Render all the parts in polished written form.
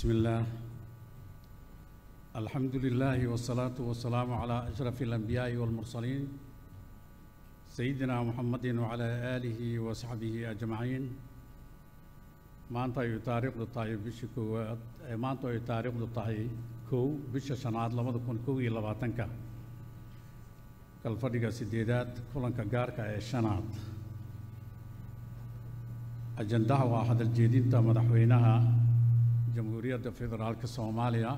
بسم الله الحمد لله والصلاة والسلام على أشرف الأنبياء والمرسلين سيدنا محمد وعلى آله وصحبه أجمعين ما أنت يتاريخ للطاي بشكو ما أنت يتاريخ للطاي كو بش شناد لما تكون كو إلى باتنكا كالفريق سديدات كلن كجارك الشناد أجندها واحد الجديد تم مدحوينها جمهورية فيدرالك الصومالية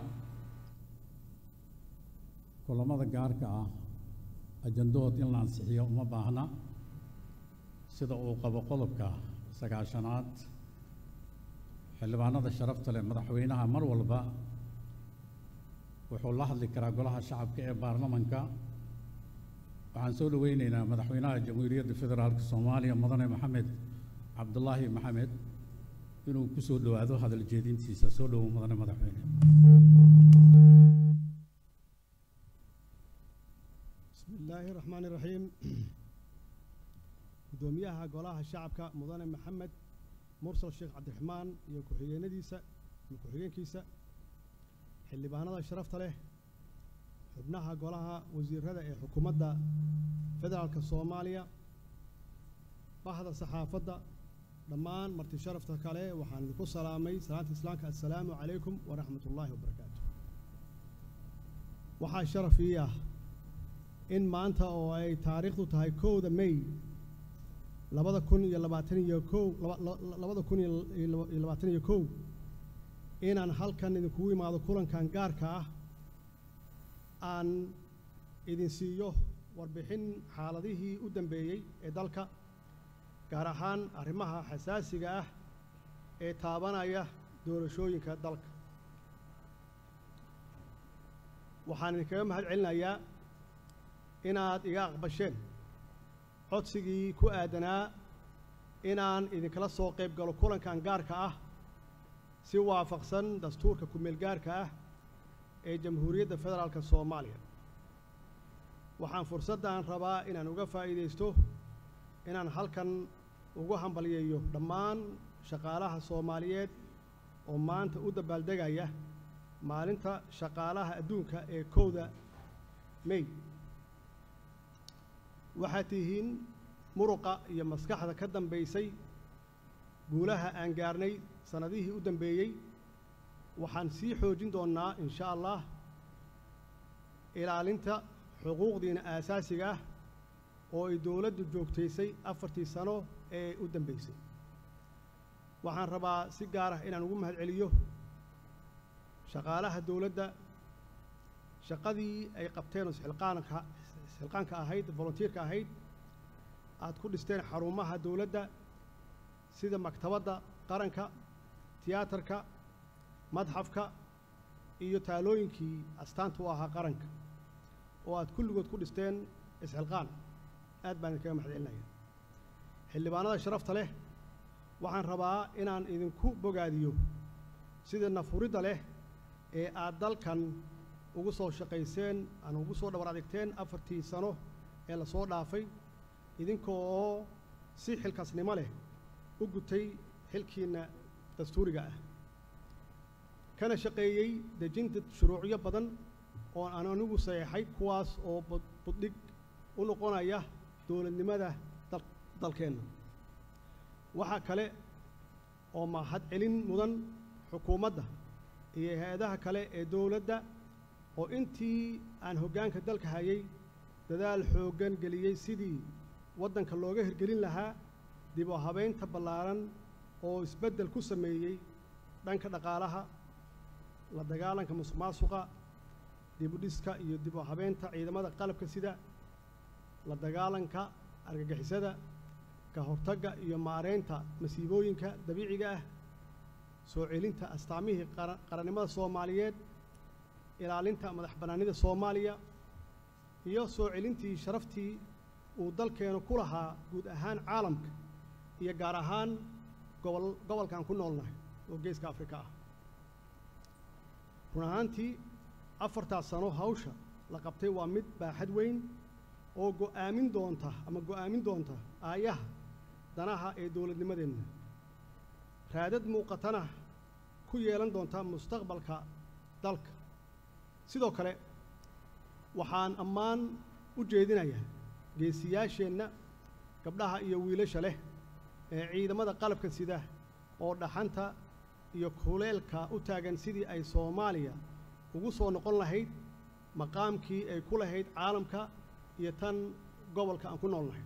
كلما ذكرك أجندوه إن الأنسحية وما بعنا سيدا أوقف قلبك سكاشنات حلوانا ذا شرفت لمدحوينها مر والبا وحول الله ذكر قولها الشعب كبرلمانك وعن سول ويننا مدحوينها جمهورية فيدرالك الصومالية مدن محمد عبد الله محمد إنه كسر هذا هذا الجديد سيسا سولو مدن مدحوين. بسم الله الرحمن الرحيم. قدوميها قولها الشعب كمدن محمد مرسل الشيخ عبد الرحمن يكوحيين ديسا يكوحيين كيسا اللي بهنا شرفت له حبناها قولها وزير هذا حكومة فدرالك الصومالية واحد الصحافة دمان مرتي شرفتك عليه وحان لكو سلامي صلاة إسلامك السلام عليكم ورحمة الله وبركاته وحا شرف إياه إن ما أنت أو أي تاريخ تهي كو دا مي لبدا كون يلباتني يكو لبدا كون يلباتني يكو إن أن حال كان نكوي ما ذكورن كان قاركا أن إذن سيوه وربحين حالده قدام بيي إدالك gaar ahaan arrimaha xasaasiga ah ee taabanaya doorashooyinka dalka waxaan idinkaga mahad celinayaa inaad iga aqbasheen codsigii ku aadanaa inaan idinkala soo qayb galo kulankan gaarka ah si waafaqsan dastuurka ku-meel gaarka ah ee Jamhuuriyadda Federaalka Soomaaliya waxaan fursaddan rabaa inaan uga faa'iideysto inaan halkan ugu hambaliyeeyo dhammaan shaqaalaha Soomaaliyeed oo maanta u dabaaldegaya maalinta shaqaalaha adduunka ee 1 May waxaad tihiin muruqa iyo maskaxda ka dambeysay guulaha aan gaarnay sanadihii u dambeeyay waxaan sii xoojin doonaa insha Allah ilaalinta xuquuqdiina aasaasiga ah oo ay dawladdu joogtaysay 4 sano ee u dambeysay waxaan rabaa si gaar ah inaan ugu mahad celiyo shaqaalaha dawladda shaqadii ay qabteen xilqaanka ahayd volunteerka ahayd aad ku dhisteen xarumaha dawladda sida maktabadda qaranka tiyaatarka madxafka iyo taalooyinkii astaanta u ahaa qaranka oo aad kulligood ku dhisteen isxilqaan aad baan idinkaga mahad celinayaa xildhibaanada sharafta leh waxaan rabaa inaan idinku bogaadiyo sida nafuridda leh ee aad dalkan ugu soo shaqayseen aan ugu soo dhabar adeegteen 4 sano ee la soo dhaafay idinkoo si xilkasnimo leh u gutay xilkiina dastuuriga ah kana shaqeeyay dejinta shuruucyo badan oo aan anigu saxeexay kuwaas oo buddhig u noqonaya dawladnimada dalkeena waxa kale oo mahad celin mudan xukuumadda iyo hay'adaha kale ee dawladda oo intii aan hoggaanka dalka hayay dadaal xooggan geliyay sidii waddanka looga hirgelin lahaa dib u habeynta ballaaran oo isbeddel ku sameeyay dhanka dhaqaalaha la dagaalanka musuqmaasuqa dib u dhiska iyo dib u habeynta ciidamada qalabka sida la dagaalanka argagixisada ka hortagga iyo maareynta masiibooyinka dabiiciga ah soo celinta astaamihii qarannimada Soomaaliyeed ilaalinta madax bannaanida Soomaaliya iyo soo celintii sharaftii uu dalkeenu ku lahaa guud ahaan caalamka iyo gaar ahaan gobolkan ku noolnahay oo geeska Afrika ah run ahaantii 4 sano hawsha la qabtay waa mid baaxad weyn oo go'aamin doonta aayaha danaha ee dawladnimadeenna raadad muuqatana ku yeelan doonta mustaqbalka dalka. sidoo kale waxaan ammaan u jeedinayaa geesiyaasheenna gabdhaha iyo wiilasha leh ee ciidamada qalabka sida oo dhaxanta iyo kuleelka u taagan sidii ay Soomaaliya ugu soo noqon lahayd maqaamkii ay ku lahayd caalamka iyo tan gobolka aan ku noolnahay.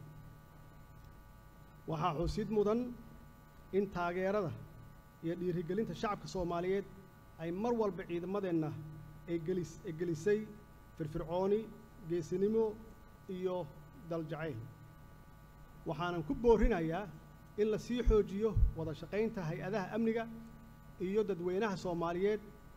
waxaa xusid mudan in taageerada iyo dhiirigelinta shacabka Soomaaliyeed ay mar walba ciidamadeenna ay gelisay firfircooni, geesinimo iyo daljacayl. waxaanan ku boorinayaa in la sii xoojiyo wada shaqaynta hay-adaha amniga iyo dadweynaha Soomaaliyeed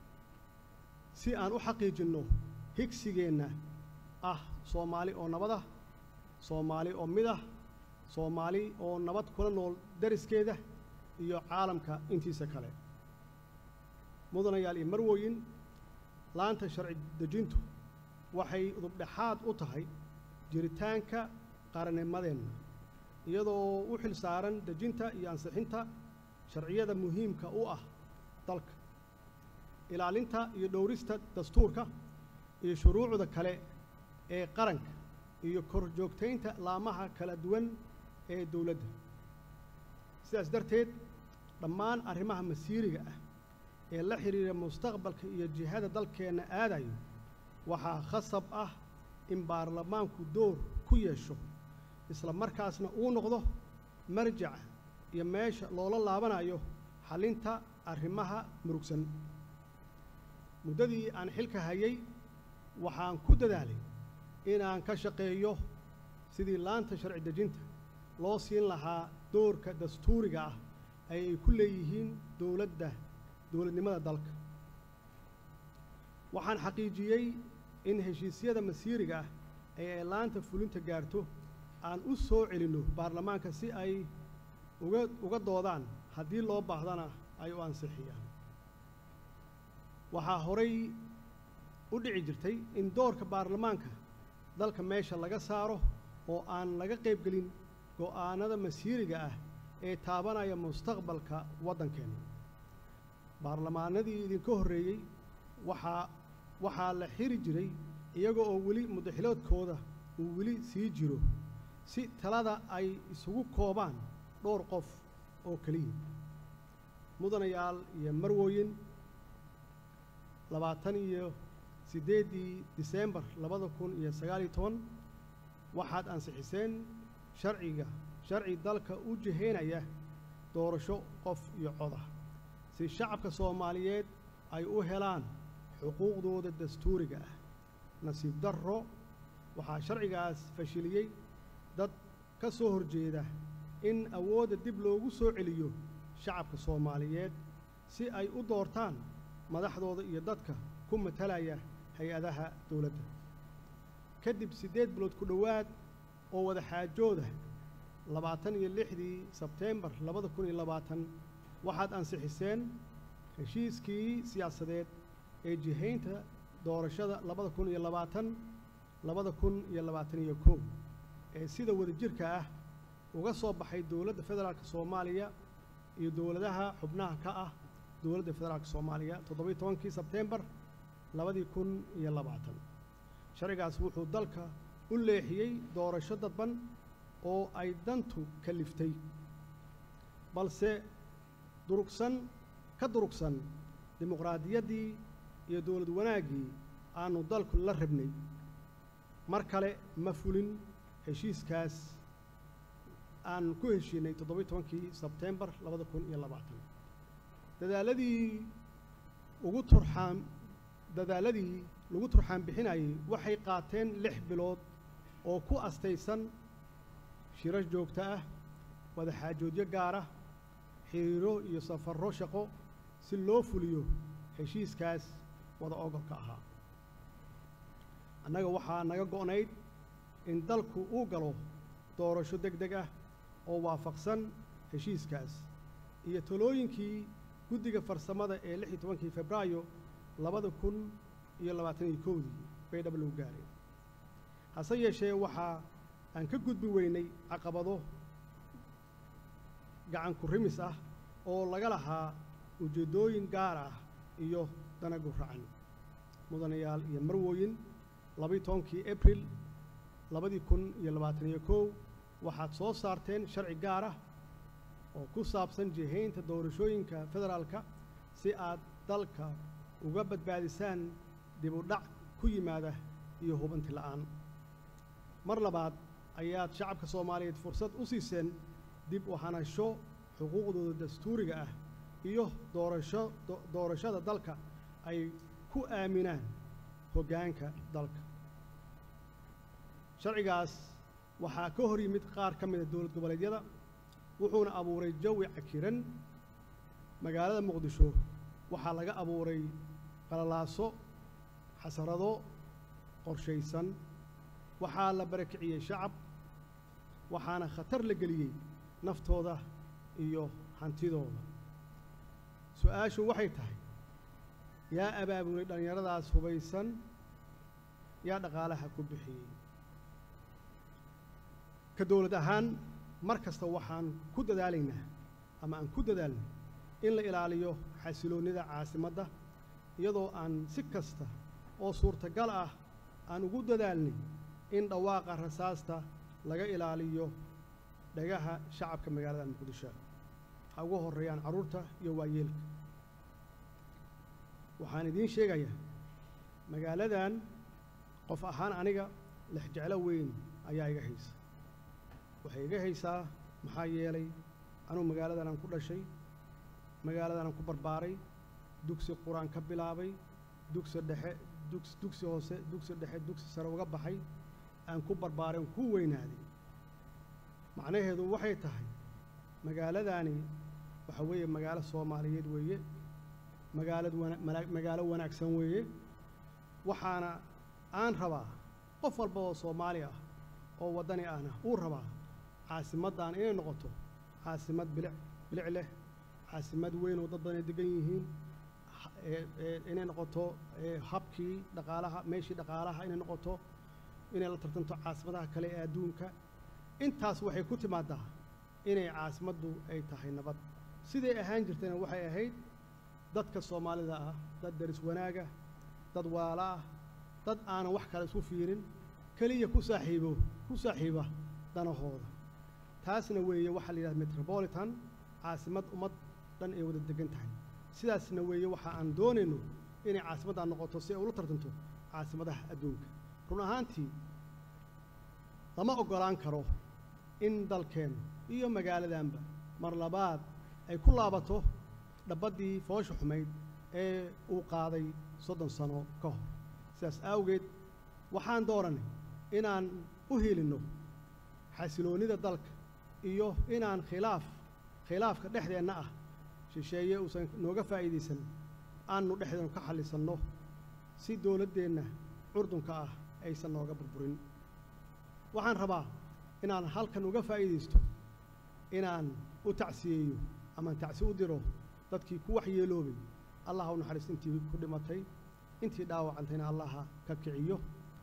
si aan u xaqiijinno higsigeenna ah Soomaali oo nabad ah, Soomaali oo mid ah, Soomaali oo nabad kula nool dariskeeda iyo caalamka intiisa kale. mudanayaal iyo marwooyin, laanta sharci dejintu waxay udubdhaxaad u tahay jiritaanka qarannimadeenna, iyadoo u xil saaran dejinta iyo ansixinta sharciyada muhiimka u ah dalka, ilaalinta iyo dhowrista dastuurka iyo shuruucda kale ee qaranka iyo kor joogtaynta laamaha kala duwan ee dowladda. sidaas darteed dhammaan arrimaha masiiriga ah ee la xiriira mustaqbalka iyo jihada dalkeenna aadayo waxaa khasab ah in baarlamaanku door ku yeesho, isla markaasna uu noqdo marjaca iyo meesha loola laabanayo xalinta arrimaha murugsan. muddadii aan xilka hayay waxaan ku dadaalay inaan ka shaqeeyo sidii laanta sharci dejinta loo siin lahaa doorka dastuuriga ah ay ku leeyihiin dowladnimada dalka. waxaan xaqiijiyey in heshiisyada masiiriga ah ee ay laanta fulinta gaarto aan u soo celinno baarlamaanka si ay uga doodaan, haddii loo baahdana ay u ansixiyaan. waxaa horay u dhici jirtay in doorka baarlamaanka dalka meesha laga saaro oo aan laga qaybgelin go'aanada masiiriga ah ee taabanaya mustaqbalka waddankeenna. baarlamaanadii idinka horreeyey waxaa la xiri jiray iyaga oo weli muddaxiloodkooda uu weli sii jiro, si talada ay isugu koobaan dhowr qof oo keliya. mudanayaal iyo marwooyin, 28 Diseembar 2019 waxaad ansixiseen sharci dalka u jiheynaya doorasho qof iyo cod ah, si shacabka Soomaaliyeed ay u helaan xuquuqdooda dastuuriga ah. nasiib darro, waxaa sharcigaas fashiliyey dad ka soo horjeeda in awoodda dib loogu soo celiyo shacabka Soomaaliyeed si ay u doortaan madaxdooda iyo dadka ku matalaya hay-adaha dowladda. kadib 8 bilood ku dhowaad oo wada xaajooda, 26 Sebteembar 2020 waxaad ansixiseen heshiiskii siyaasadeed ee jihaynta doorashada 2020-2021 ee sida wadajirka ah uga soo baxay dowladda federaalka Soomaaliya iyo dowladaha xubnaha ka ah dowladda federaalka Soomaaliya 17 Sebteembar 2020. sharcigaas wuxuu dalka u leexiyey doorasho dadban oo ay dantu kaliftay, balse ka durugsan dimuqraadiyaddii iyo dowlad wanaaggii aanu dalku la rabnay. mar kale ma fulin heshiiskaas aan ku heshiinay 17 Sebteembar 2020. dadaaladii lagu turxaan bixinayay waxay qaateen 6 bilood oo ku astaysan shirar joogto ah, wada xaajoodyo gaar ah, xiriiro iyo safarro shaqo si loo fuliyo heshiiskaas wada ogolka ahaa. annaga waxaa naga go'nayd in dalku uu galo doorasho degdeg ah oo waafaqsan heshiiskaas iyo talooyinkii guddiga farsamada ee 16 Febraayo 2021 bay dhabaluu gaareen. hase yeeshee waxaa aan ka gudbi weynay caqabado gacan ku rimis ah oo laga lahaa ujeeddooyin gaar ah iyo dana guracan. mudanayaal iyo marwooyin 12 April 2021 waxaad soo saarteen sharci gaar ah oo ku saabsan jihaynta doorashooyinka federaalka si aad dalka uga badbaadisaan dib u dhac ku yimaada iyo hubanti la'aan. mar labaad ayaad shacabka Soomaaliyeed fursad u siiseen dib u hanasho xuquuqdooda dastuuriga ah iyo doorashada dalka ay ku aaminaan hoggaanka dalka. sharcigaas waxaa ka hor yimid qaar ka mid ah dowlad goboleedyada wuxuuna abuuray jawi cakiran. magaalada Muqdisho waxaa laga abuuray qalalaaso, xasarado qorshaysan, waxaa la barakiciyey shacab, waxaana khatar la geliyey naftooda iyo hantidooda. su'aashu waxay tahay, yaa abaabulay dhallinyaradaas hubaysan, yaa dhaqaalaha ku bixiyey? ka dowlad ahaan mar kasta waxaan ku dadaalaynaa ama aan ku dadaalnay in la ilaaliyo xasiloonnida caasimadda iyadoo aan si kasta oo suurtagal ah aan ugu dadaalnay in dhawaaqa rasaasta laga ilaaliyo dhagaha shacabka magaalada Muqdisho ha ugu horreeyaan carruurta iyo waayeelka. waxaan idiin sheegayaa magaaladan qof ahaan aniga lexjeclo weyn ayaa iga haysa. waxay iga haysaa maxaa yeelay anuu magaaladan aan ku dhashay, magaaladan aan ku barbaaray, dugsi quraan ka bilaabay, dugsi dhexe, dugsi hoose, dugsi dhexe, dugsi sare uga baxay, aan ku barbaaray, aan ku weynaaday. macnaheedu waxay tahay magaaladani waxa weeye magaalo Soomaaliyeed weeye, magaalo wanaagsan weeye. waxaana aan rabaa qof walba oo Soomaali ah oo wadani ahna uu rabaa caasimaddan inay noqoto caasimad bilic leh, caasimad weyn oo dad badan degan yihiin, inay noqoto habkii dhaqaalaha, meeshii dhaqaalaha inay noqoto, inay la tartanto caasimadaha kale ee adduunka. intaas waxay ku timaadaa inay caasimaddu ay tahay nabad. siday ahaan jirtayna waxay ahayd dadka Soomaalida ah dad daris wanaaga, dad walaala ah, dad aanan wax kale isku fiirin, kaliya ku saaxiiba danahooda. taasna weeye waxa la yidhahdaa metropolitan, caasimad ummad dhan ay wada degan tahay. sidaasna weeye waxa aan doonayno inay caasimaddan noqoto si ay ula tartanto caasimadaha adduunka. run ahaantii lama oggolaan karo in dalkeennu iyo magaaladanba mar labaad ay ku laabato dhabaddii foosha xumayd ee uu qaaday 30 sano ka hor. sidaas awgeed waxaan doonanay inaan u helinno xasiloonnida dalka iyo inaan khilaafka dhexdeenna ah shisheeye uusan nooga faa'iidaysan aanu dhexdeenu ka xallisanno si dowladdeenna curdunka ah aysan nooga burburin. waxaan rabaa inaan halkan uga faa'iidaysto inaan u tacsiyeeyo ama tacsi u diro dadkii ku waxyeeloobay. allah u naxariisto intii ku dhimatay, intii dhaawacantayna allaha ka kiciyo.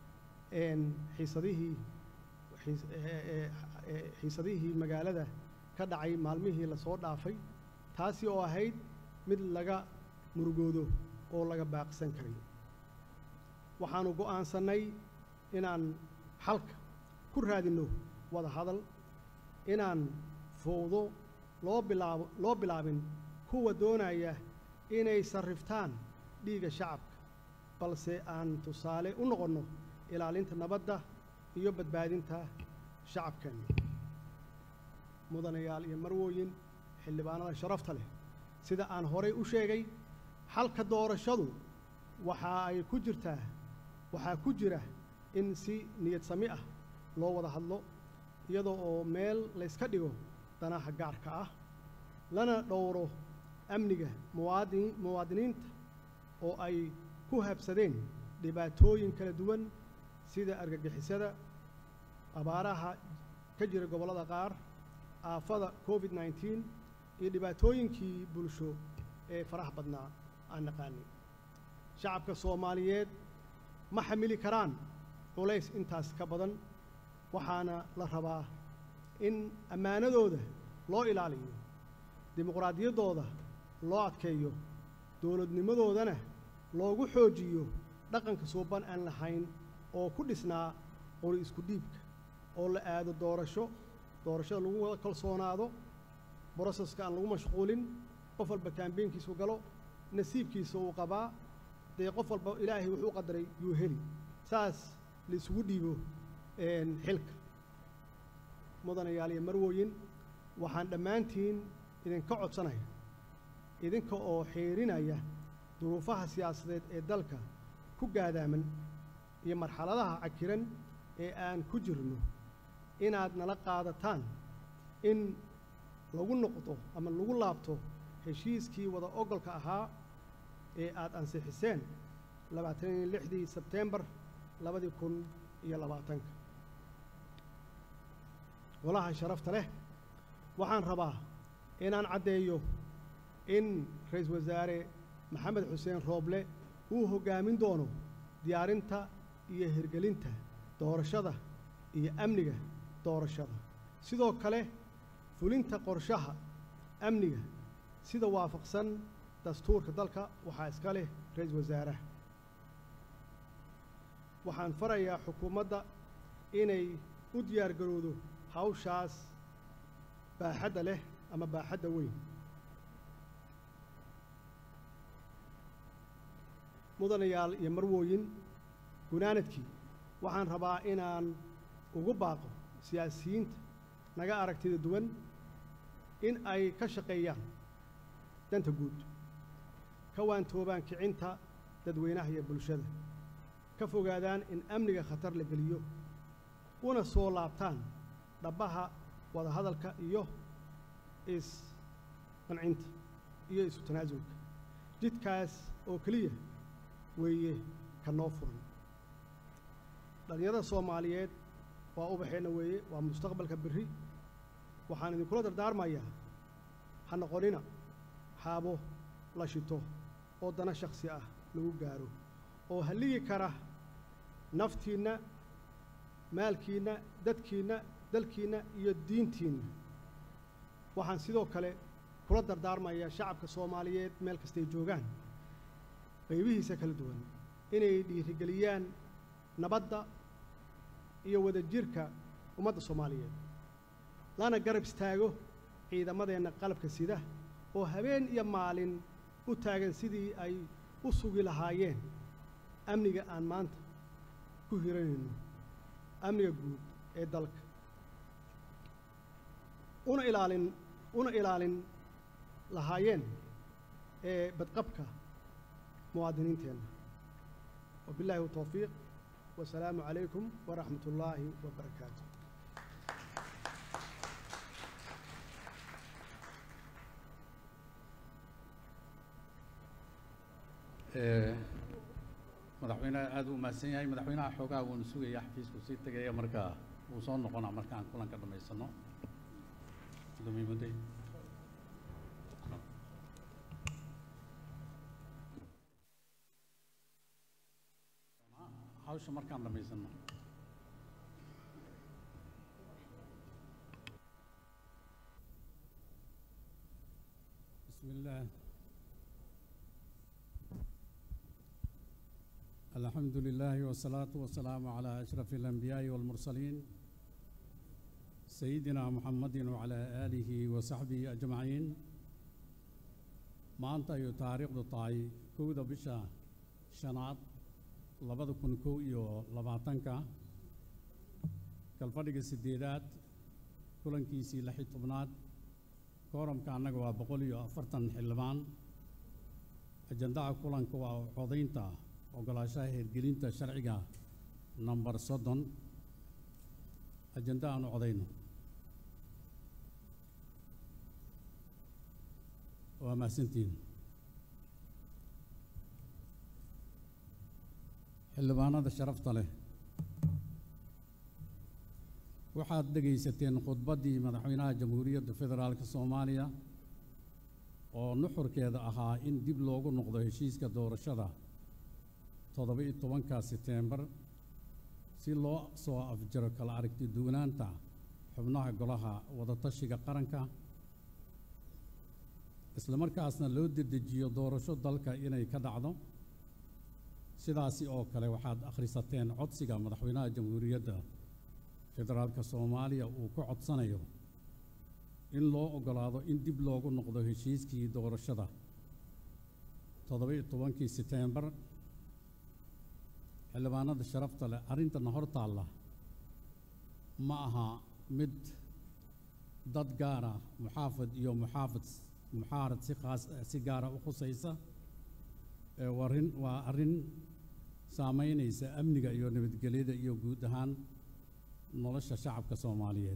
xiisadihii magaalada ka dhacay maalmihii la soo dhaafay, taasi oo ahayd mid laga murugoodo oo laga baaqsan karay. waxaanu go'aansannay inaan xalka ku raadinno wada hadal, inaan fowdo loo bilaabin kuwa doonaya inay sarriftaan dhiigga shacabka, balse aan tusaale u noqonno ilaalinta nabadda iyo badbaadinta shacabkeenna. mudanayaal iyo marwooyin, xildhibaanada sharafta leh, sida aan horay u sheegay, xalka doorashadu waxaa ku jira in si niyad sami ah loo wada hadlo, iyadoo oo meel layska dhigo danaha gaarka ah, lana dhowro amniga muwaadiniinta oo ay ku habsadeen dhibaatooyin kala duwan sida argagixisada, abaaraha ka jira gobollada qaar, aafada COVID-19 iyo dhibaatooyinkii bulsho ee faraha badnaa aan naqaanay. shacabka Soomaaliyeed ma xamili karaan culays intaas ka badan, waxaana la rabaa in ammaanadooda loo ilaaliyo, dimuqraadiyaddooda loo adkeeyo dowladnimadoodana loogu xoojiyo dhaqanka suuban aan lahayn oo ku dhisnaa qori isku dhiibka oo la aado doorashada lagu wada kalsoonaado broseska aan lagu mashquulin qof walba kaambeynkiisu galo nasiibkiisa uu qabaa dee qof walba ilaahay wuxuu u qadaray yuu heli saas la isugu dhiibo xilka mudanayaal iyo marwooyin waxaan dhammaantiin idinka codsanaya idinka oo xiirinaya duruufaha siyaasadeed ee dalka ku gaadaaman iyo marxaladaha cakiran ee aan ku jirno inaad nala qaadataan in lagu noqdo ama lagu laabto heshiiskii wada ogolka ahaa ee aad ansixiseen 26 Sebtembar 2020 golaha sharafta leh waxaan rabaa inaan caddeeyo in ra'iisul wasaare maxamed xuseen rooble uu hoggaamin doono diyaarinta iyo hirgelinta doorashada iyo amniga doorashada sidoo kale fulinta qorshaha amniga sida waafaqsan dastuurka dalka waxaa iska leh ra'iisul wasaaraha waxaan farayaa xukuumadda inay u diyaar garowdo hawshaas baaxadda leh ama baaxadda weyn mudanayaal iyo marwooyin gunaanadkii waxaan rabaa inaan ugu baaqo siyaasiyiinta naga aragtida duwan in ay ka shaqeeyaan danta guud ka waantoobaan kicinta dadweynaha iyo bulshada ka fogaadaan in amniga khatar la geliyo una soo laabtaan dhabbaha wada hadalka iyo is-qancinta iyo isu tanaasulka jidkaas oo keliya weeye ka noo furan dhalinyarada Soomaaliyeed waa ubaxeena weeye waa mustaqbalka berri waxaan idinkula dardaarmayaa ha noqonina haabo la shito oo dana shakhsi ah lagu gaaro oo haligi kara naftiina maalkiina dadkiina dalkiina iyo diintiina waxaan sidoo kale kula dardaarmayaa shacabka Soomaaliyeed meel kastay joogaan qaybihiisa kala duwan inay dhiirigeliyaan nabadda iyo wadajirka ummadda Soomaaliyeed lana garab istaago ciidamadeena qalabka sida oo habeen iyo maalin u taagan sidii ay u sugi lahaayeen amniga aan maanta ku hiranayno amniga guud ee dalka una ilaalin lahaayeen badqabka muwaadiniinteena wabilaahi tawfiiq wasalaamu calaykum waraxmat ullaahi wabarakaatu madaxweynaha aad u mahadsan yahay madaxweynaha xoogaa wuuna sugaya xafiisku sii tegaya markaa wuu soo noqonaa markaan kulanka dhammaysano guddoomiye hawsha markaan dhammaysano bismillaah الحمد لله والصلاة والسلام على أشرف الأنبياء والمرسلين سيدنا محمد وعلى آله وصحبه أجمعين ما أنت يتاريخ دطاي كودا بشا شنات لبدكن كو يو لبعتنكا كالفرق السديدات كلن كيسي لحي طبنات كورم كان نقوى بقوليو أفرتن حلبان أجندع كلن كوا عضينتا ogolaashaha hirgelinta sharciga number 30 ajenda aan codayno waa mahadsantiin xildhibaanada sharafta leh waxaad dhegaysateen khudbaddii madaxweynaha jamhuuriyadda federaalka Soomaaliya oo nuxurkeeda ahaa in dib loogu noqdo heshiiska doorashada 17 Sebtembar si loo soo afjaro kala aragti duwanaanta xubnaha golaha wada tashiga qaranka isla markaasna loo dedejiyo doorasho dalka inay ka dhacdo. sidaasi oo kale waxaad akhrisateen codsiga madaxweynaha jamhuuriyadda federaalka Soomaaliya uu ku codsanayo in loo ogolaado in dib loogu noqdo heshiiskii doorashada 17 September. xildhibaanada sharafta leh, arrintana hor taalla ma aha mid dad gaara muxaafid iyo muxaarad si gaara u khusaysa. waa arrin saamaynaysa amniga iyo nabadgelyada iyo guud ahaan nolosha shacabka Soomaaliyeed.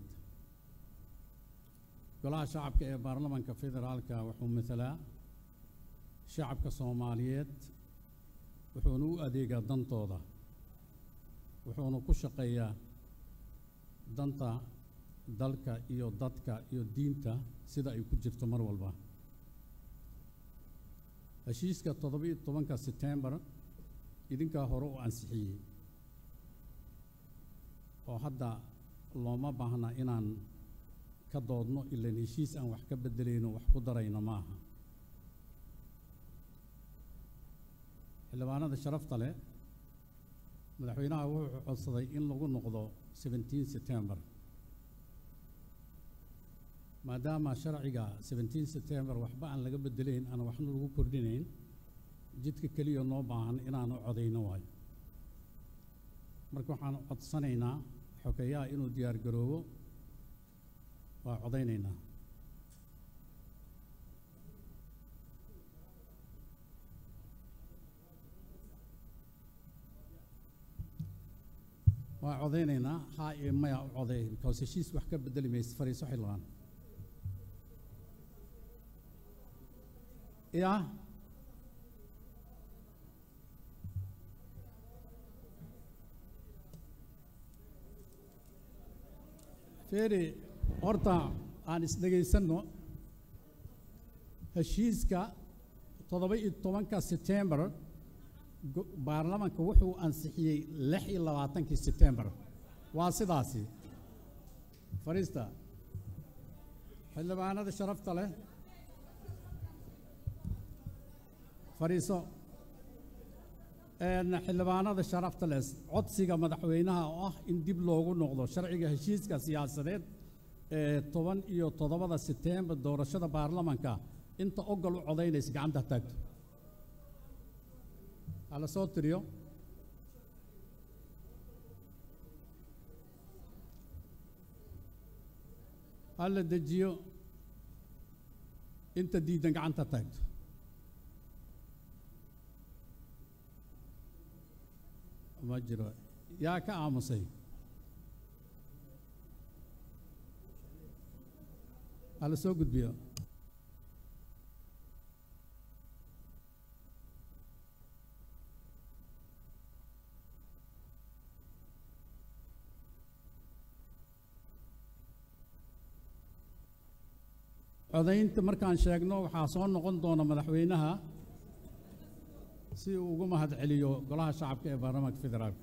golaha shacabka ee baarlamaanka federaalka wuxuu mathalaa shacabka Soomaaliyeed, wuxuuna u adeegaa dantooda, wuxuuna ku shaqeeyaa danta dalka iyo dadka iyo diinta sida ay ku jirto mar walba. heshiiska 17 September idinkaa hore u ansixiyey oo hadda looma baahna inaan ka doodno ilaan heshiis aan wax ka bedelayno wax ku darayno maaha. xildhibaanada sharafta leh, madaxweynaha wuxuu codsaday in lagu noqdo 17 September. maadaama sharciga 17 September waxba aan laga bedelayn aan waxna lagu kordhinayn, jidka keliya noo baahan inaanu codayno waayo. marka waxaan codsanaynaa xogeeyaha inuu diyaar garoobo, waa codaynaynaa. waa codaynaynaa haa iyo maya u coday because heshiis wax ka bedeli maysa. fariiso xildhibaan. ya feeri horta aan isdhegaysanno. heshiiska 17 September baarlamaanka wuxuu ansixiyey 26 September. waa sidaasi. fariista xildhibaanada sharafta leh, fariiso. xildhibaanada sharafta leh, codsiga madaxweynaha oo ah in dib loogu noqdo sharciga heshiiska siyaasadeed ee 17 September doorashada baarlamaanka, inta ogol u codaynaysa gacanta taagto. hala soo tiriyo. hala dejiyo. inta diidan gacanta taagto. ma jiro. yaa ka aamusay? hala soo gudbiyo. codaynta markaan sheegno waxaa soo noqon doona madaxweynaha si uu ugu mahad celiyo golaha shacabka ee baarlamaanka federaalka.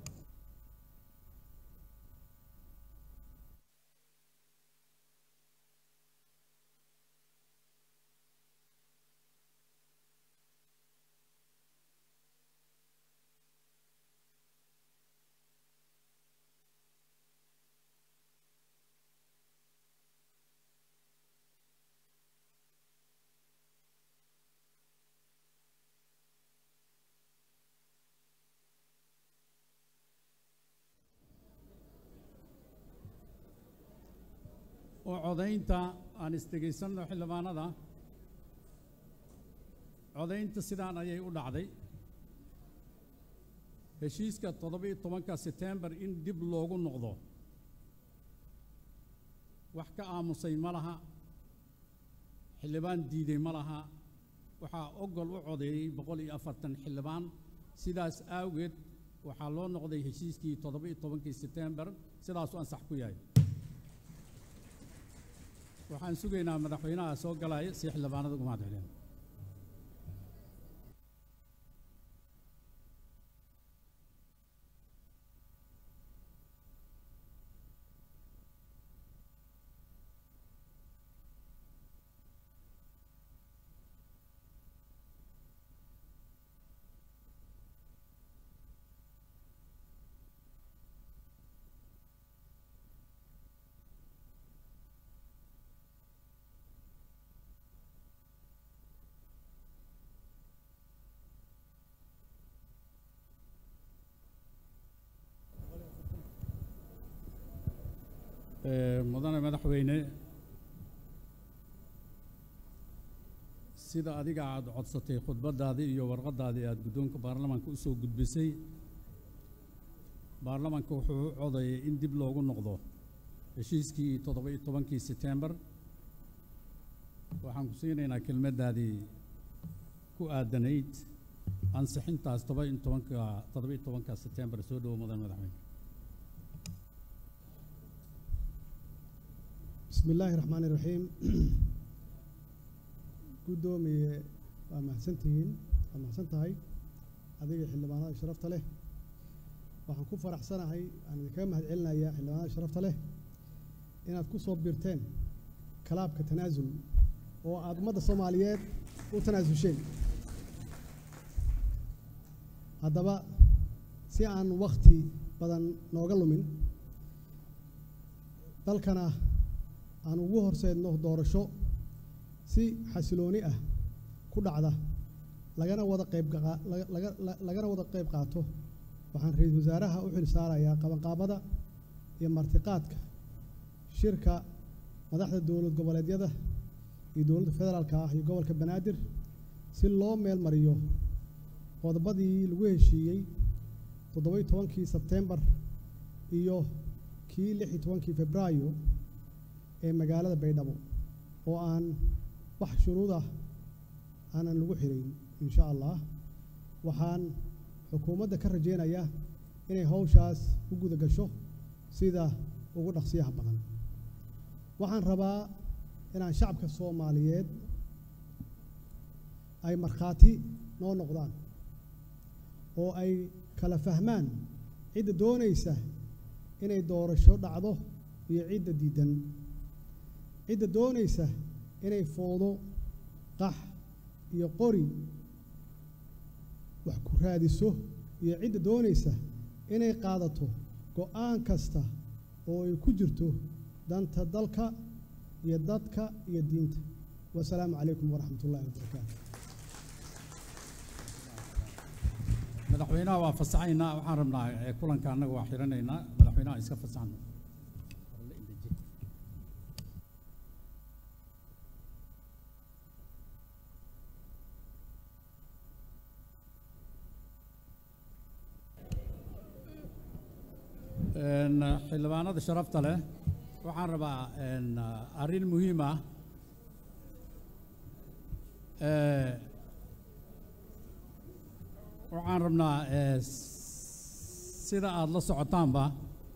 oo codaynta aan isdhegaysanno xildhibaanada. codaynta sidaan ayay u dhacday. heshiiska 17 September in dib loogu noqdo wax ka aamusay ma laha, xildhibaan diiday ma laha. waxaa ogol u codeeyey 140 xildhibaan. sidaas awgeed waxaa loo noqday heshiiskii 17 September sidaasuu ansax ku yahay. waxaan sugaynaa madaxweynaha soo galaya si xildhibaanada ugu mahad celiyaan. mudane madaxweyne sida adiga aad codsatay khudbadaadii iyo warqadaadii aad guddoonka baarlamaanka u soo gudbisay baarlamaanka wuxuu u codayay in dib loogu noqdo heshiiskii 17 September waxaan ku siinaynaa kelmadaadii ku aadanayd ansixintaas 17 September soo dhawo mudane madaxweyne بسم الله الرحمن الرحيم قدومي ومحسنتين ومحسنتهاي هذه حلبانات شرفت له وحنكون فرح سنة هاي أنا كم هالعلنا يا حلبانات شرفت له إن تكون صوبيرتين كلاب كتنازل وأضمد الصوماليات وتنازل شيء هذا بقى سيعن وقتي بدن نوغلو من dalkana aan ugu horseedno doorasho si xasilooni ah ku dhacda lagana wada qayb qaato waxaan ra'iisul wasaaraha u xil saarayaa qabanqaabada iyo martiqaadka shirka madaxda dowlad goboleedyada iyo dowladda federaalka ah iyo gobolka Banaadir si loo meel mariyo qodobadii lagu heshiiyey 17 September iyo kii 16 Febraayo ee magaalada Baydhabo oo aan wax shuruud ah aanan lagu xirin insha Allah waxaan xukuumadda ka rajeynayaa inay hawshaas u guda gasho sida ugu dhaqsiyaha badan waxaan rabaa inaan shacabka Soomaaliyeed ay markhaati noo noqdaan oo ay kala fahmaan cid doonaysa inay doorasho dhacdo iyo cid diidan cid doonaysa inay foodo qax iyo qori wax ku raadiso iyo cid doonaysa inay qaadato go'aan kasta oo ay ku jirto danta dalka iyo dadka iyo diinta wassalaamu calaykum waraxmatullaahi wabarakaatuh madaxweynaha waa fasaxaynaa waxaan rabnaa kulanka annaga waa xiranaynaa madaxweynaha iska fasaxno xildhibaanada sharafta leh waxaan rabaa arrin muhiim ah waxaan rabnaa sida aad la socotaanba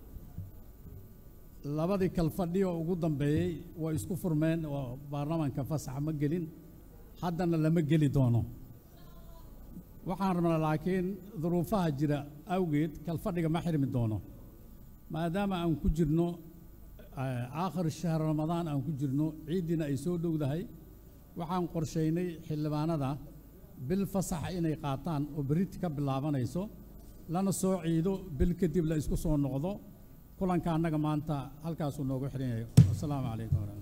labadii kalfadhi oo ugu dambeeyey way isku furmeen oo baarlamaanka fasaxa ma gelin haddana lama geli doono waxaan rabnaa laakiin duruufaha jira awgeed kalfadhiga ma xirmi doono maadaama aan ku jirno aakhir shahr ramadaan aan ku jirno ciidina ay soo dhowdahay waxaan qorsheynay xildhibaanada bil fasax inay qaataan oo berrit ka bilaabanayso lana soo ciido bil kadib la isku soo noqdo kulanka annaga maanta halkaasuu noogu xiran yahay assalaamu calaykum